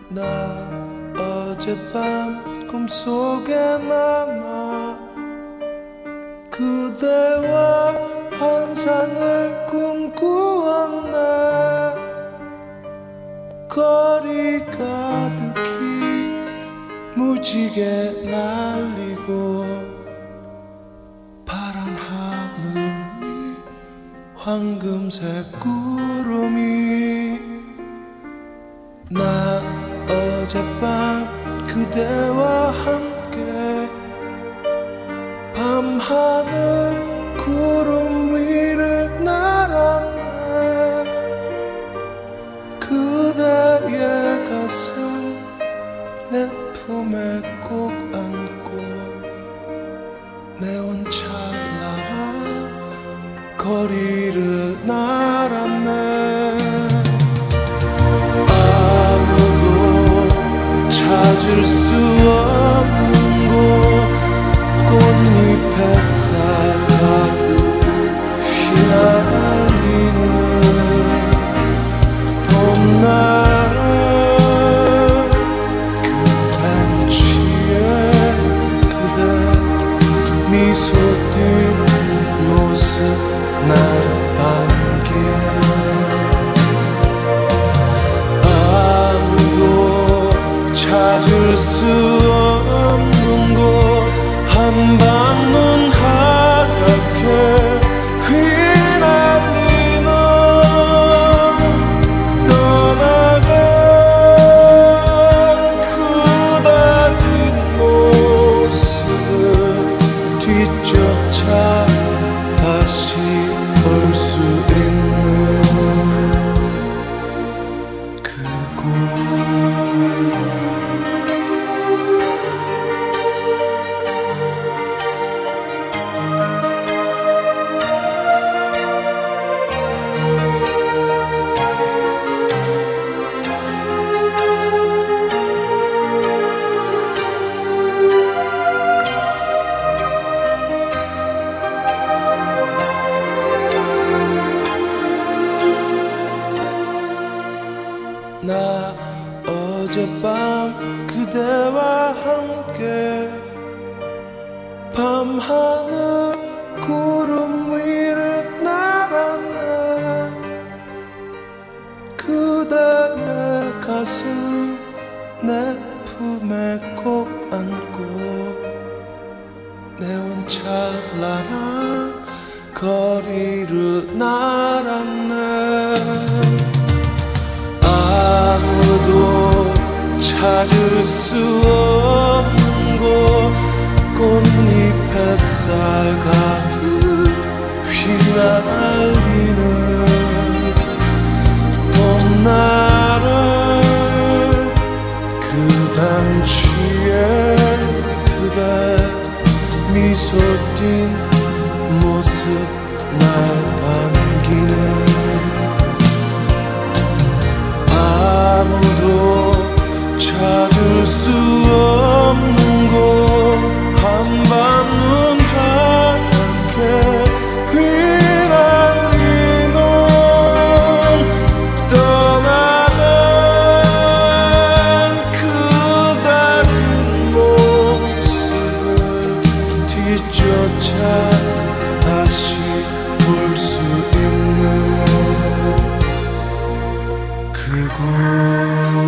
나 어젯밤 꿈속에 남아 그대와 환상을 꿈꾸었네. 거리 가득히 무지개 날리고 파란 하늘 위 황금색 구름이. 나 어젯밤 그대와 함께 밤하늘 구름 위를 날았네. 그대의 가슴 내 품에 꼭 안고 내온 찬란한 거리를 날았네. 찾을 수 없는 곳 꽃잎 햇살 가득 휘날리는 봄날에 그 벤치에 그대 미소 띈 모습 날 반기는. 찾을 수 없는 곳 한밤눈 하얗게 휘날리는 떠나간 그대 뒷모습을 뒤쫓아 다시 볼 수 있는 그곳. 나 어젯밤 그대와 함께 밤하늘 구름 위를 날았네. 그대의 가슴 내 품에 꼭 안고 내온 찬란한 거리를 날았네. 아무도 찾을 수 없는 곳 꽃잎 햇살 가득 휘날리는 봄날에 그 벤치에 그대 미소 띈 모습 날 반기는. 아무도 찾을 수 없는 곳 한밤눈 하얗게 휘날리는 떠나간 그대 뒷모습을 뒤쫓아 다시 볼 수 있는 그곳.